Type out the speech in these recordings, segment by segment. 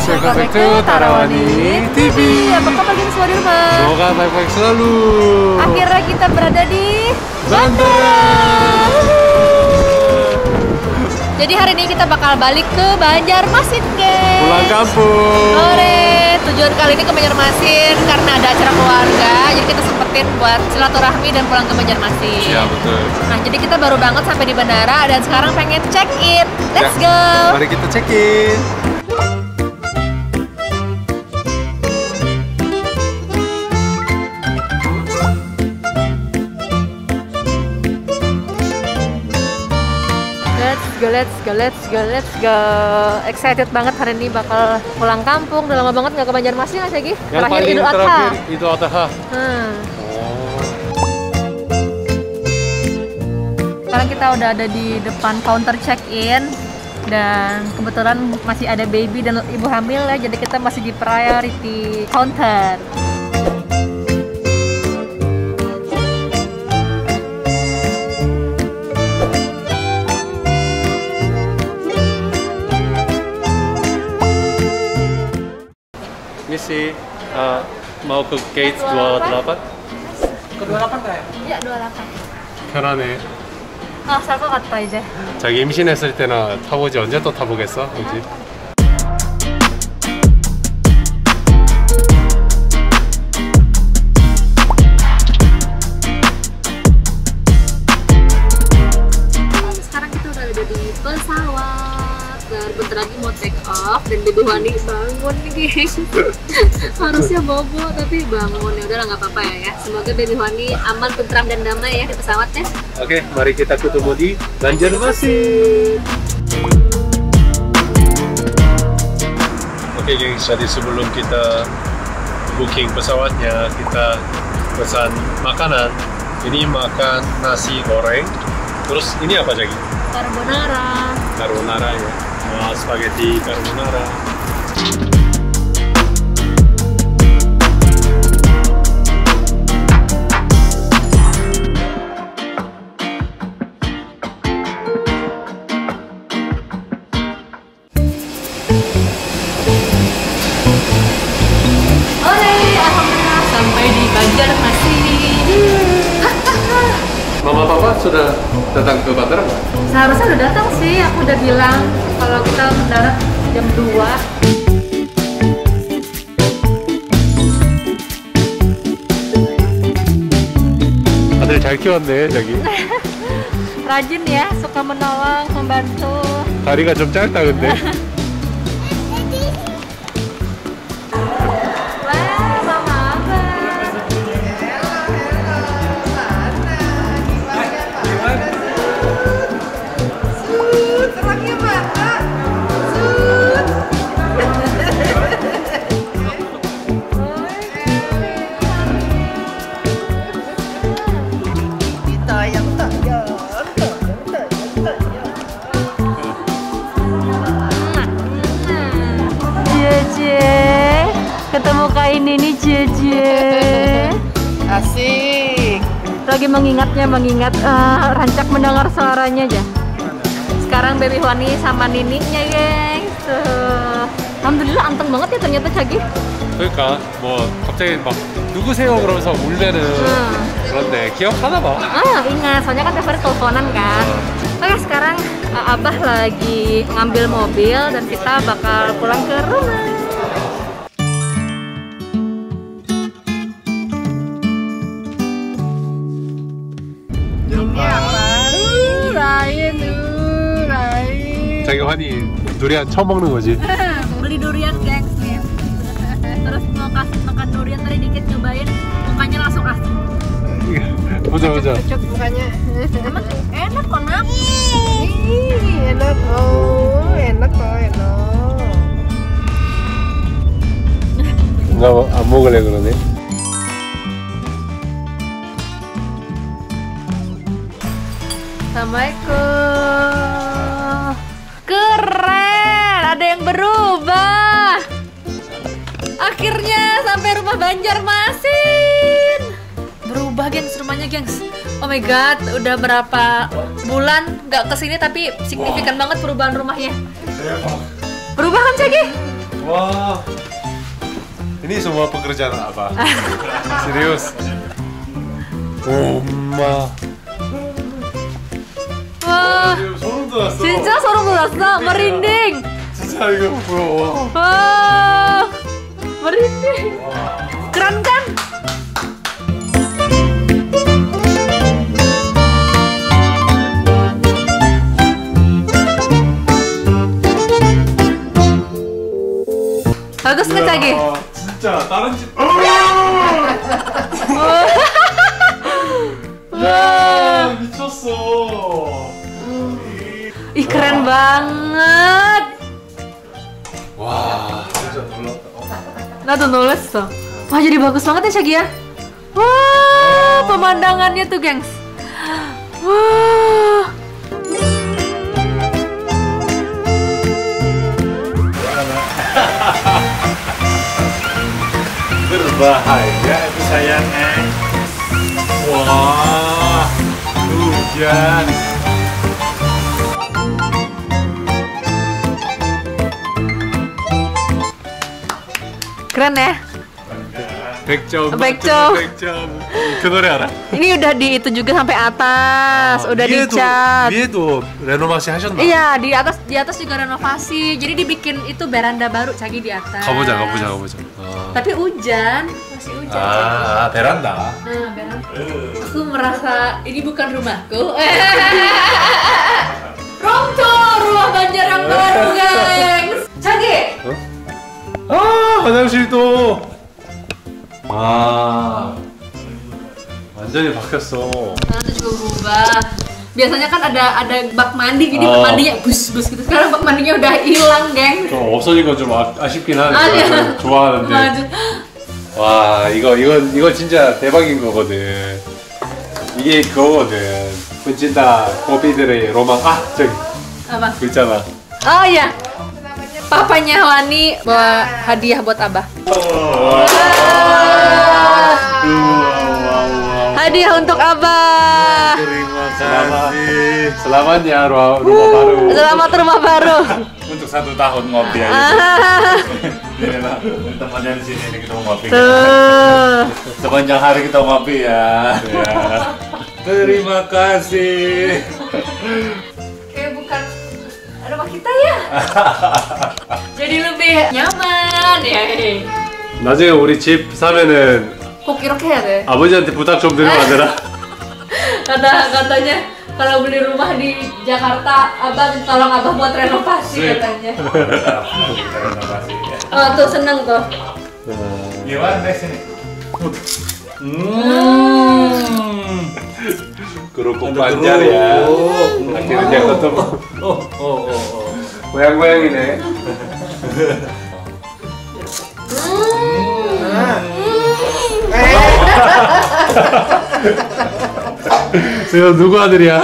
Welcome back to Tarawani TV. Apa kabar geng semua di rumah? Semoga baik-baik selalu. Akhirnya kita berada di bandara. Jadi hari ini kita bakal balik ke Banjarmasin, guys. Pulang kampung. Sore. Tujuan kali ini ke Banjarmasin karena ada acara keluarga. Jadi kita sempetin buat silaturahmi dan pulang ke Banjarmasin. Iya, betul. Nah, jadi kita baru banget sampai di bandara dan sekarang pengen check in. Let's Ya, go. Mari kita check in. Let's go. Excited banget hari ini bakal pulang kampung. Udah lama banget nggak ke Banjarmasin nggak sih, Gi? Terakhir Idul Adha. Idul Adha. Sekarang kita udah ada di depan counter check-in dan kebetulan masih ada baby dan ibu hamil ya, jadi kita masih di priority counter. Misi mau ke gate 28? Ke 28 kayak? Iya, 28. 편하네. 살 것 같다 이제. 자기 임신했을 때나 타보지 언제 또 타보겠어? 그지? Sekarang kita udah ada di pesawat dan bentar lagi mau take off dan baby Wani bangun nih, guys. Harusnya bobo tapi bangun, ya udahlah nggak apa-apa ya. Semoga baby Wani aman, tentram dan damai ya di pesawatnya. Oke, mari kita ketemu di Banjarmasin. Oke, gengs, jadi sebelum kita booking pesawatnya, kita pesan makanan. Ini makan nasi goreng. Terus ini apa lagi? Carbonara. Carbonara ya. Spaghetti carbonara. Alhamdulillah sampai di Banjarmasin. Mama papa sudah datang ke bandara nggak? Seharusnya udah datang sih, aku udah bilang kalau kita mendarat jam 2. 다들 잘 키웠네, 저기. Rajin ya, suka menolong, membantu. 다리가 좀 짧다, 근데. Wah, mama abang. Ketemu Kak ini nih, Jeje. Asik. Lagi mengingat rancak mendengar suaranya aja. Sekarang baby Wani sama Nininya, guys. Alhamdulillah anteng banget ya ternyata Cagi. 그러니까 뭐 갑자기 막 누구세요 그러면서 울면은 그런데 기억하나 봐. Ingat, soalnya kan tiap hari teleponan kan. Oke, sekarang Abah lagi ngambil mobil dan kita bakal pulang ke rumah. 자기 환희 두리안 처음 먹는 거지? Beli durian, gengs nih. Terus mau kasih makan durian tadi dikit nyobain, mukanya langsung asem. 보자. Cocok mukanya. Emang enak kok, Nak? Enak. Oh, enak kok, enak. enggak 안 먹을래 그러네. Assalamualaikum. Keren, ada yang berubah. Akhirnya sampai rumah Banjarmasin. Berubah, gengs, rumahnya, gengs. Oh my god, udah berapa bulan nggak kesini tapi signifikan banget perubahan rumahnya. Berubah kan, Cagi? Wah. Ini semua pekerjaan apa? Serius? 엄마. Wah, 소름 돋았어. 진짜 sorom 돋았어. Merinding. 진짜 이거 뭐야? Wah, merinding. Keren kan? Bagus nggak Cagi? 진짜 다른 집. Wah, 미쳤어. ih keren banget. 와, 진짜 놀랐다. Nato 놀랐어. Wah jadi bagus banget ya Cagi ya. Wah, pemandangannya tuh gengs. Wah. Berbahaya itu sayangnya. Wah, hujan. Keren ya? 100점. 100점. 100점. 그 노래 알아? Ini udah di itu juga sampai atas, udah dicat. 위에도 레노마시 하셨나? Iya, di atas juga renovasi. Jadi dibikin itu beranda baru Cagi di atas. 가보자. Tapi hujan, masih hujan. 아, 베란다. Nah, beranda. Aku merasa ini bukan rumahku. Ronto, rumah Banjar yang baru, gengs. Cagi. 아, 화장실도. 아, 완전히 바뀌었어. Nah, itu juga berubah. Biasanya kan ada bak mandi, jadi bak mandinya bus gitu. Sekarang bak mandinya udah hilang, geng. 좀 없어진 건 좀 아쉽긴 하는데 아니야. 저는 좋아하는데. 맞아. 와, 이거 진짜 대박인 거거든. 이게 그거거든. 펀친다 고비들의 로망. 아, 저기 Apa? 그 있잖아. Oh iya. Papanya Lani bawa hadiah buat Abah. Hadiah untuk Abah. Selamat ya rumah baru. Selamat rumah baru. Untuk 1 tahun ngopi aja. Inilah temannya di sini kita mau ngopi. Tuh. Sepanjang hari kita ngopi ya. Terima kasih. Kayak bukan rumah kita ya. Jadi lebih nyaman ya. 나중에 우리 집 사면은 Kok iroke ya deh. 아버지한테 부탁 좀 드리면 안 되나? Katanya kalau beli rumah di Jakarta, Abah tolong Abah buat renovasi katanya. Oh tuh seneng tuh. Gimana deh sini? kerupuk Banjar ya. Akhirnya ketemu. Goyang-goyang이네. Saya 누구 아들이야?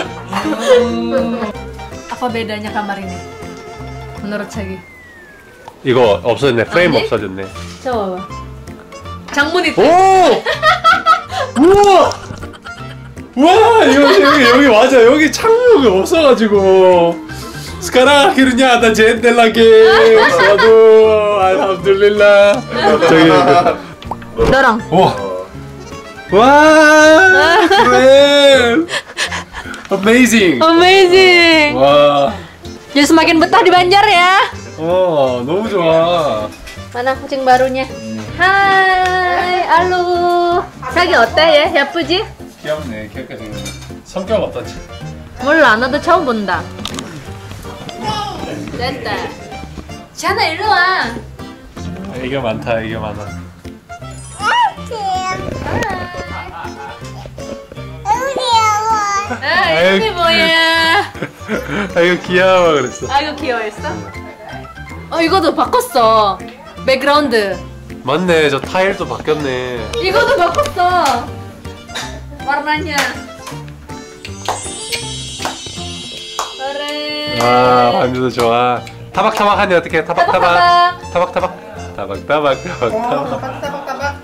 Apa bedanya kamar ini? Menurut Cagi? 이거 없어졌네. 프레임 아니? 없어졌네. Coba. 창문 itu. 오! 우와! 와, 여기 맞아. 여기 창문이 없어가지고. Sekarang akhirnya ada jendela guys. Waduh, alhamdulillah. 저기 Dorong. 와, 와, keren, amazing. Amazing. 와, Jadi semakin betah di Banjar ya. 너무 좋아. Mana kucing barunya? Hai, halo. Cagi 어때 얘? 예쁘지? 귀엽네. 귀엽게 생겼네. 성격 어떤지? 몰라, 나도 처음 본다. 됐다. 지안아 일로 와. 애교 많다, 애교 많아. 아, 이름이 뭐야? 아이고 귀여워 그랬어. 아이고 귀여워했어? 이거도 바꿨어. 백그라운드. 맞네, 저 타일도 바뀌었네. 이거도 바꿨어. warnanya. 그래. 와, 완전 좋아. 타박타박하니 어떻게? 타박타박. 타박타박. 타박타박. 타박타박.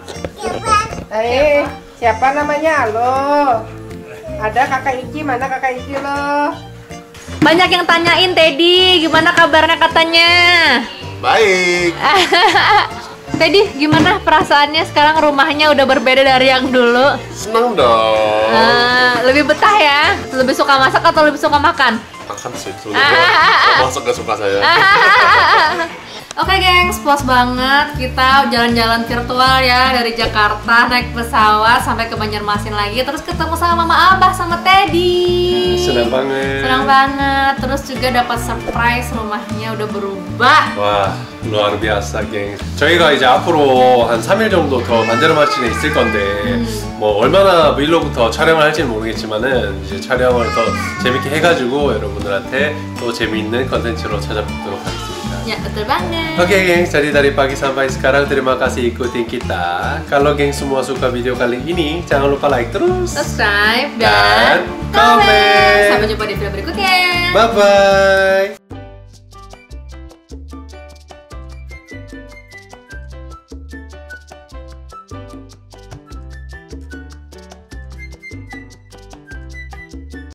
Siapa namanya? Halo. Ada kakak Ici, mana kakak Ici lo? Banyak yang tanyain Teddy, gimana kabarnya katanya? Baik. Teddy, gimana perasaannya sekarang rumahnya udah berbeda dari yang dulu? Senang dong. Lebih betah ya? Lebih suka masak atau lebih suka makan? Makan sih. Masak gak suka saya. Oke gengs, puas banget kita jalan-jalan virtual ya dari Jakarta naik pesawat sampai ke Banjarmasin lagi, terus ketemu sama Mama Abah sama Teddy. Senang banget. Senang banget. Terus juga dapat surprise, rumahnya udah berubah. 와, luar biasa, geng. 저희가 이제 앞으로 한 3일 정도 더 반자르마치에 있을 건데 뭐 얼마나 브이로그 더 촬영을 할지는 모르겠지만은 이제 촬영을 더 재밌게 해가지고 여러분들한테 또 재미있는 컨텐츠로 찾아뵙도록 하겠습니다. Ya, betul banget. Oke geng, jadi dari pagi sampai sekarang terima kasih ikutin kita. Kalau geng semua suka video kali ini, jangan lupa like terus, Subscribe dan dan komen. komen. Sampai jumpa di video berikutnya. Bye bye.